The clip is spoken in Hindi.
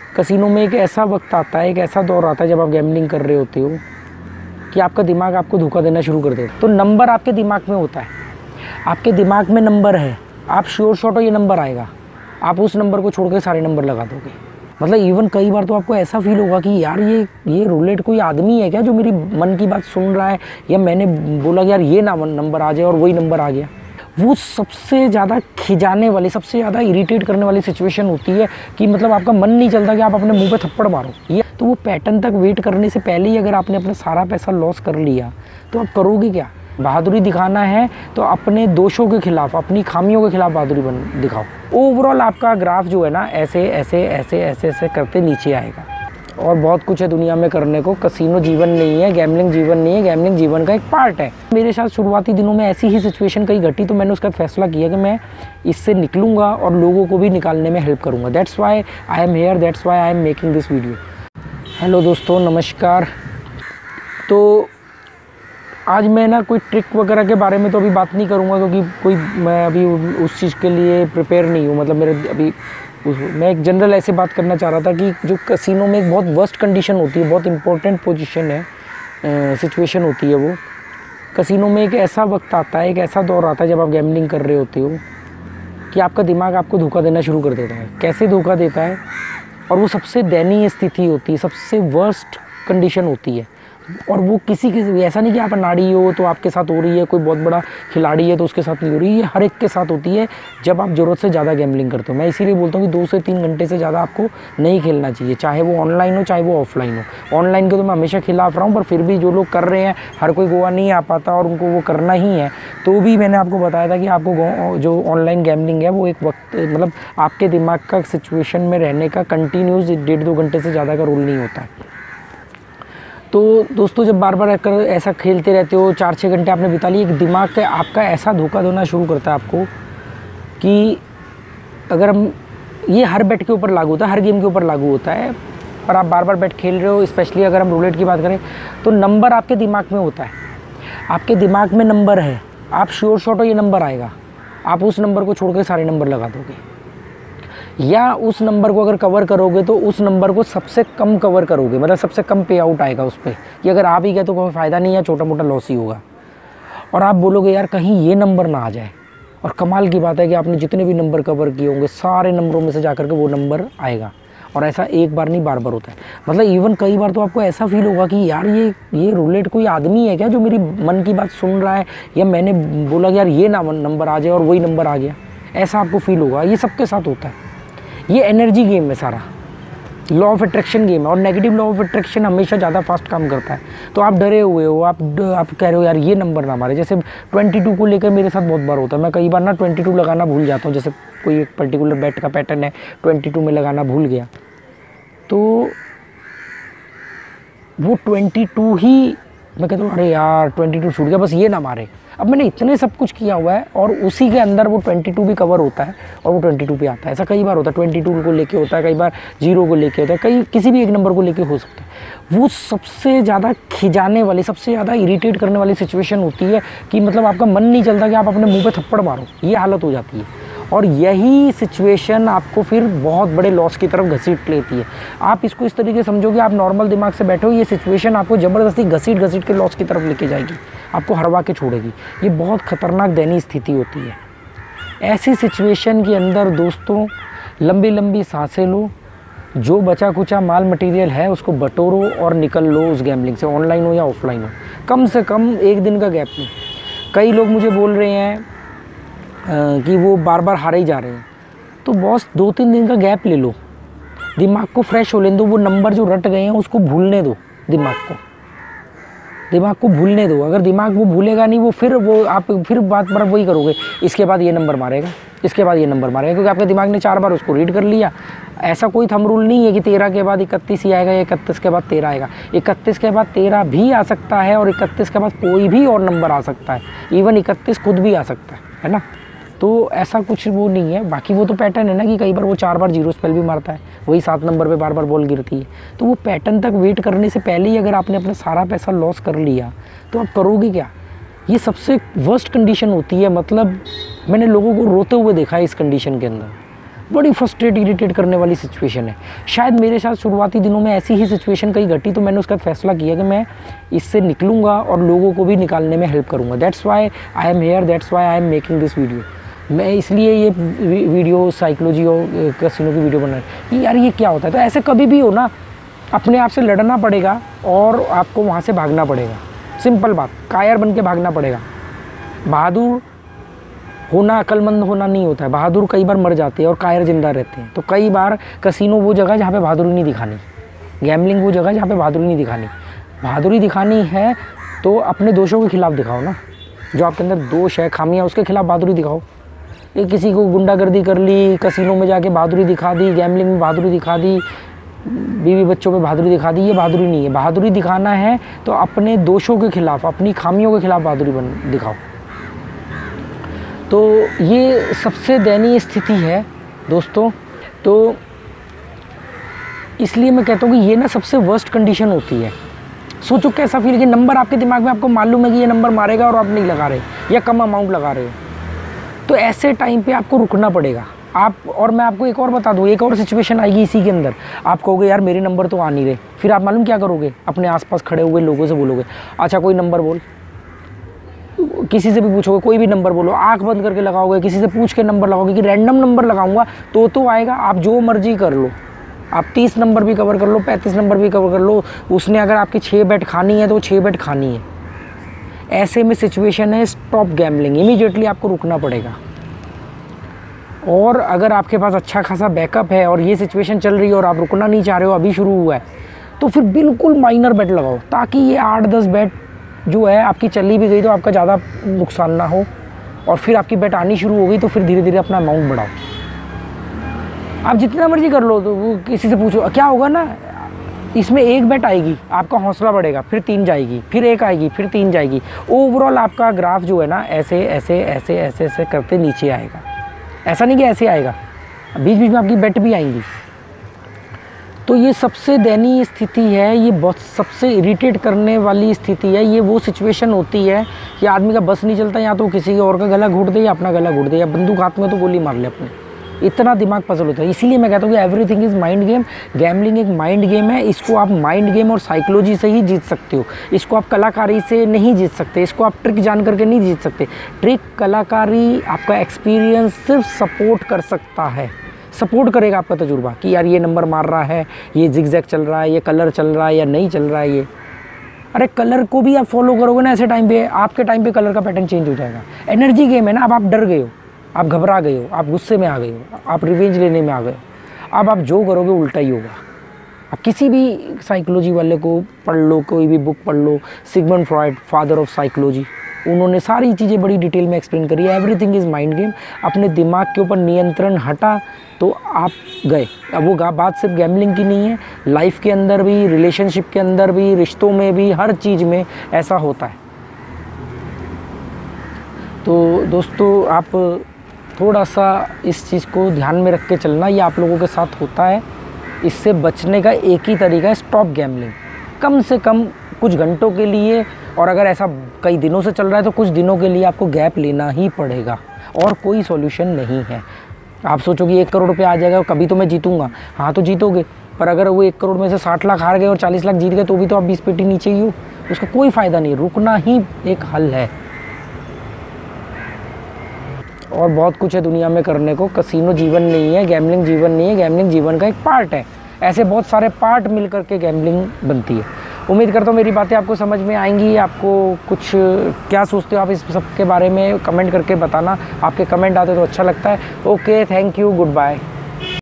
कसिनो में एक ऐसा वक्त आता है, एक ऐसा दौर आता है जब आप गैम्बलिंग कर रहे होते हो कि आपका दिमाग आपको धोखा देना शुरू कर देता है। तो नंबर आपके दिमाग में होता है, आपके दिमाग में नंबर है, आप श्योर शॉट हो ये नंबर आएगा, आप उस नंबर को छोड़ के सारे नंबर लगा दोगे। मतलब इवन कई बार तो आपको ऐसा फील होगा कि यार ये रूलेट कोई आदमी है क्या जो मेरी मन की बात सुन रहा है, या मैंने बोला कि यार ये ना नंबर आ जाए और वही नंबर आ गया। वो सबसे ज़्यादा खिजाने वाली, सबसे ज़्यादा इरिटेट करने वाली सिचुएशन होती है कि मतलब आपका मन नहीं चलता कि आप अपने मुंह पे थप्पड़ मारो। ये तो वो पैटर्न तक वेट करने से पहले ही अगर आपने अपना सारा पैसा लॉस कर लिया तो आप करोगे क्या? बहादुरी दिखाना है तो अपने दोषों के खिलाफ, अपनी खामियों के खिलाफ बहादुरी दिखाओ। ओवरऑल आपका ग्राफ जो है ना ऐसे ऐसे ऐसे ऐसे ऐसे करते नीचे आएगा। और बहुत कुछ है दुनिया में करने को। कसिनो जीवन नहीं है, गैम्बलिंग जीवन नहीं है, गैम्बलिंग जीवन का एक पार्ट है। मेरे साथ शुरुआती दिनों में ऐसी ही सिचुएशन कई घटी, तो मैंने उसका फैसला किया कि मैं इससे निकलूँगा और लोगों को भी निकालने में हेल्प करूँगा। That's why I am here, that's why I am making this video. Hello दोस्तों, नमस्कार। तो आज मैं ना कोई ट्रिक वगैरह के बारे में तो अभी बात नहीं करूँगा, क्योंकि मैं अभी उस चीज़ के लिए प्रिपेयर नहीं हूँ। मतलब मैं एक जनरल ऐसे बात करना चाह रहा था कि जो कसिनो में एक बहुत वर्स्ट कंडीशन होती है, बहुत इंपॉर्टेंट पोजीशन है, सिचुएशन होती है वो। कसिनो में एक ऐसा वक्त आता है, एक ऐसा दौर आता है जब आप गैम्बलिंग कर रहे होते हो कि आपका दिमाग आपको धोखा देना शुरू कर देता है। कैसे धोखा देता है? और वो सबसे दयनीय स्थिति होती है, सबसे वर्स्ट कंडीशन होती है। और वो किसी ऐसा नहीं कि आप अनाड़ी हो तो आपके साथ हो रही है, कोई बहुत बड़ा खिलाड़ी है तो उसके साथ नहीं हो रही। ये हर एक के साथ होती है जब आप ज़रूरत से ज़्यादा गैम्बलिंग करते हो। मैं इसीलिए बोलता हूँ कि 2 से 3 घंटे से ज़्यादा आपको नहीं खेलना चाहिए, चाहे वो ऑनलाइन हो चाहे वो ऑफलाइन हो। ऑनलाइन के तो मैं हमेशा खिलाफ रहा हूँ, पर फिर भी जो लोग कर रहे हैं, हर कोई गोवा नहीं आ पाता और उनको वो करना ही है, तो भी मैंने आपको बताया था कि आपको जो ऑनलाइन गैम्बलिंग है वो एक वक्त, मतलब आपके दिमाग का सिचुएशन में रहने का कंटिन्यूस 1.5-2 घंटे से ज़्यादा का रूल नहीं होता है। तो दोस्तों, जब बार बार ऐसा खेलते रहते हो, 4-6 घंटे आपने बिता लिए, एक दिमाग का आपका ऐसा धोखा देना शुरू करता है आपको कि अगर हम, ये हर बेट के ऊपर लागू होता है, हर गेम के ऊपर लागू होता है, और आप बार बार बेट खेल रहे हो। स्पेशली अगर हम रूलेट की बात करें तो नंबर आपके दिमाग में होता है, आपके दिमाग में नंबर है, आप श्योर शॉट हो ये नंबर आएगा, आप उस नंबर को छोड़ के सारे नंबर लगा दोगे। या उस नंबर को अगर कवर करोगे तो उस नंबर को सबसे कम कवर करोगे, मतलब सबसे कम पे आउट आएगा उस पर, कि अगर आ भी गए तो कोई फ़ायदा नहीं है, छोटा मोटा लॉस ही होगा। और आप बोलोगे यार कहीं ये नंबर ना आ जाए, और कमाल की बात है कि आपने जितने भी नंबर कवर किए होंगे सारे नंबरों में से जा करके वो नंबर आएगा। और ऐसा एक बार नहीं, बार बार होता है। मतलब इवन कई बार तो आपको ऐसा फील होगा कि यार ये रूलेट कोई आदमी है क्या जो मेरी मन की बात सुन रहा है, या मैंने बोला कि यार ये ना नंबर आ जाए और वही नंबर आ गया। ऐसा आपको फील होगा। ये सबके साथ होता है। ये एनर्जी गेम है, सारा लॉ ऑफ अट्रैक्शन गेम है, और नेगेटिव लॉ ऑफ अट्रैक्शन हमेशा ज़्यादा फास्ट काम करता है। तो आप डरे हुए हो, आप कह रहे हो यार ये नंबर ना मारे। जैसे 22 को लेकर मेरे साथ बहुत बार होता है। मैं कई बार ना 22 लगाना भूल जाता हूँ। जैसे कोई एक पर्टिकुलर बैट का पैटर्न है, 22 में लगाना भूल गया, तो वो 22 ही मैं कहता हूँ अरे यार 22 छूट गया, बस ये ना मारे। अब मैंने इतने सब कुछ किया हुआ है और उसी के अंदर वो 22 भी कवर होता है और वो 22 पे आता है। ऐसा कई बार होता है, 22 को लेके होता है, कई बार 0 को लेके होता है, किसी भी एक नंबर को लेके हो सकता है। वो सबसे ज़्यादा खिजाने वाली, सबसे ज़्यादा इरिटेट करने वाली सिचुएशन होती है कि मतलब आपका मन नहीं चलता कि आप अपने मुँह पर थप्पड़ मारो। ये हालत हो जाती है, और यही सिचुएशन आपको फिर बहुत बड़े लॉस की तरफ घसीट लेती है। आप इसको इस तरीके समझो कि आप नॉर्मल दिमाग से बैठे हो, ये सिचुएशन आपको ज़बरदस्ती घसीट के लॉस की तरफ लेके जाएगी, आपको हरवा के छोड़ेगी। ये बहुत ख़तरनाक दयनीय स्थिति होती है। ऐसी सिचुएशन के अंदर दोस्तों लंबी लंबी सांसें लो, जो बचा कुचा माल मटेरियल है उसको बटोरो और निकल लो उस गैम्बलिंग से, ऑनलाइन हो या ऑफलाइन हो। कम से कम 1 दिन का गैप नहीं। कई लोग मुझे बोल रहे हैं कि वो बार बार हारे ही जा रहे हैं, तो बॉस 2-3 दिन का गैप ले लो, दिमाग को फ्रेश हो लेने दो। वो नंबर जो रट गए हैं उसको भूलने दो, दिमाग को भूलने दो। अगर दिमाग वो भूलेगा नहीं, वो आप फिर बात बार वही करोगे, इसके बाद ये नंबर मारेगा, इसके बाद ये नंबर मारेगा, क्योंकि आपके दिमाग ने 4 बार उसको रीड कर लिया। ऐसा कोई थंब रूल नहीं है कि 13 के बाद 31 ही आएगा या 31 के बाद 13 आएगा। 31 के बाद 13 भी आ सकता है, और 31 के बाद कोई भी और नंबर आ सकता है। इवन 31 खुद भी आ सकता है ना। तो ऐसा कुछ वो नहीं है। बाकी वो तो पैटर्न है ना कि कई बार वो 4 बार 0 स्पेल भी मारता है, वही 7 नंबर पे बार बार बॉल गिरती है। तो वो पैटर्न तक वेट करने से पहले ही अगर आपने अपना सारा पैसा लॉस कर लिया तो आप करोगे क्या? ये सबसे वर्स्ट कंडीशन होती है। मतलब मैंने लोगों को रोते हुए देखा है इस कंडीशन के अंदर। बड़ी फ्रस्ट्रेट इरिटेट करने वाली सिचुएशन है। शायद मेरे साथ शुरुआती दिनों में ऐसी ही सिचुएशन कहीं घटी, तो मैंने उसका फैसला किया कि मैं इससे निकलूँगा और लोगों को भी निकालने में हेल्प करूँगा। That's why I am here, that's why I am making this video. मैं इसलिए ये वीडियो साइकोलॉजी और कैसीनो की वीडियो बना रही कि यार ये क्या होता है। तो ऐसे कभी भी हो ना, अपने आप से लड़ना पड़ेगा और आपको वहाँ से भागना पड़ेगा। सिंपल बात, कायर बन के भागना पड़ेगा। बहादुर होना अक्लमंद होना नहीं होता है। बहादुर कई बार मर जाते हैं और कायर जिंदा रहते हैं। तो कई बार कसिनो वो जगह जहाँ पे बहादुरी नहीं दिखानी, गैम्बलिंग वो जगह जहाँ पे बहादुरी नहीं दिखानी। बहादुरी दिखानी है तो अपने दोषों के खिलाफ दिखाओ ना, जो आपके अंदर दोष है, खामियाँ, उसके खिलाफ बहादुरी दिखाओ। ये किसी को गुंडागर्दी कर ली, कसिनो में जाके बहादुरी दिखा दी, गैम्बलिंग में बहादुरी दिखा दी, बीवी बच्चों पे बहादुरी दिखा दी, ये बहादुरी नहीं है। बहादुरी दिखाना है तो अपने दोषों के खिलाफ, अपनी खामियों के खिलाफ बहादुरी दिखाओ। तो ये सबसे दयनीय स्थिति है दोस्तों। तो इसलिए मैं कहता हूँ कि ये ना सबसे वर्स्ट कंडीशन होती है। सोचो कैसा फील कि नंबर आपके दिमाग में, आपको मालूम है कि ये नंबर मारेगा और आप नहीं लगा रहे या कम अमाउंट लगा रहे हो। तो ऐसे टाइम पे आपको रुकना पड़ेगा। और मैं आपको एक और बता दूँ, एक और सिचुएशन आएगी इसी के अंदर। आप कहोगे यार मेरे नंबर तो आ नहीं रहे, फिर आप मालूम क्या करोगे, अपने आसपास खड़े हुए लोगों से बोलोगे अच्छा कोई नंबर बोल। किसी से भी पूछोगे, कोई भी नंबर बोलो, आंख बंद करके लगाओगे, किसी से पूछ के नंबर लगाओगे कि रैंडम नंबर लगाऊंगा तो आएगा। आप जो मर्जी कर लो, आप 30 नंबर भी कवर कर लो, 35 नंबर भी कवर कर लो, उसने अगर आपकी 6 बेट खानी है तो 6 बेट खानी है। ऐसे में सिचुएशन है स्टॉप गैम्बलिंग, इमीडिएटली आपको रुकना पड़ेगा। और अगर आपके पास अच्छा खासा बैकअप है और ये सिचुएशन चल रही है और आप रुकना नहीं चाह रहे हो, अभी शुरू हुआ है, तो फिर बिल्कुल माइनर बेट लगाओ, ताकि ये 8-10 बेट जो है आपकी चली भी गई तो आपका ज़्यादा नुकसान ना हो। और फिर आपकी बेट आनी शुरू हो गई तो फिर धीरे धीरे अपना अमाउंट बढ़ाओ। आप जितना मर्जी कर लो, तो वो किसी से पूछो क्या होगा ना, इसमें एक बेट आएगी, आपका हौसला बढ़ेगा, फिर 3 जाएगी, फिर 1 आएगी, फिर 3 जाएगी। ओवरऑल आपका ग्राफ जो है ना ऐसे ऐसे ऐसे ऐसे ऐसे करते नीचे आएगा। ऐसा नहीं कि ऐसे आएगा, बीच बीच में आपकी बेट भी आएंगी। तो ये सबसे दयनीय स्थिति है, ये बहुत सबसे इरिटेट करने वाली स्थिति है। ये वो सिचुएशन होती है कि आदमी का बस नहीं चलता, या तो किसी और का गला घोट दे या अपना गला घोट दे, या बंदूक हाथ में तो गोली मार ले अपने। इतना दिमाग पजल होता है। इसीलिए मैं कहता हूँ कि everything is mind game. Gambling एक माइंड गेम है। इसको आप माइंड गेम और साइकोलॉजी से ही जीत सकते हो। इसको आप कलाकारी से नहीं जीत सकते, इसको आप ट्रिक जान करके नहीं जीत सकते। ट्रिक, कलाकारी, आपका एक्सपीरियंस सिर्फ सपोर्ट कर सकता है, सपोर्ट करेगा आपका तजुर्बा कि यार ये नंबर मार रहा है, ये जिगजैग चल रहा है, ये कलर चल रहा है या नहीं चल रहा है ये। अरे कलर को भी आप फॉलो करोगे ना, ऐसे टाइम पे आपके टाइम पे कलर का पैटर्न चेंज हो जाएगा। एनर्जी गेम है ना। अब आप डर गए हो, आप घबरा गए हो, आप गुस्से में आ गए हो, आप रिवेंज लेने में आ गए हो। अब आप जो करोगे उल्टा ही होगा। आप किसी भी साइकोलॉजी वाले को पढ़ लो, कोई भी बुक पढ़ लो, Sigmund Freud, father of psychology, उन्होंने सारी चीज़ें बड़ी डिटेल में एक्सप्लेन करी है। Everything is mind game. अपने दिमाग के ऊपर नियंत्रण हटा तो आप गए। अब वो बात सिर्फ गैम्बलिंग की नहीं है, लाइफ के अंदर भी, रिलेशनशिप के अंदर भी, रिश्तों में भी, हर चीज़ में ऐसा होता है। तो दोस्तों आप थोड़ा सा इस चीज़ को ध्यान में रख के चलना, ये आप लोगों के साथ होता है। इससे बचने का एक ही तरीका है, स्टॉप गैम्बलिंग। कम से कम कुछ घंटों के लिए, और अगर ऐसा कई दिनों से चल रहा है तो कुछ दिनों के लिए आपको गैप लेना ही पड़ेगा, और कोई सॉल्यूशन नहीं है। आप सोचो कि 1 करोड़ रुपये आ जाएगा, कभी तो मैं जीतूंगा। हाँ तो जीतोगे, पर अगर वो 1 करोड़ में से 60 लाख हार गए और 40 लाख जीत गए तो भी तो आप 20 पेटी नीचे ही हो। उसका कोई फ़ायदा नहीं। रुकना ही एक हल है। और बहुत कुछ है दुनिया में करने को। कसिनो जीवन नहीं है, गैम्बलिंग जीवन नहीं है, गैम्बलिंग जीवन का एक पार्ट है। ऐसे बहुत सारे पार्ट मिल करके गैम्बलिंग बनती है। उम्मीद करता हूँ मेरी बातें आपको समझ में आएंगी। आपको कुछ क्या सोचते हो आप इस सब के बारे में कमेंट करके बताना। आपके कमेंट आते तो अच्छा लगता है। Okay, thank you, good bye.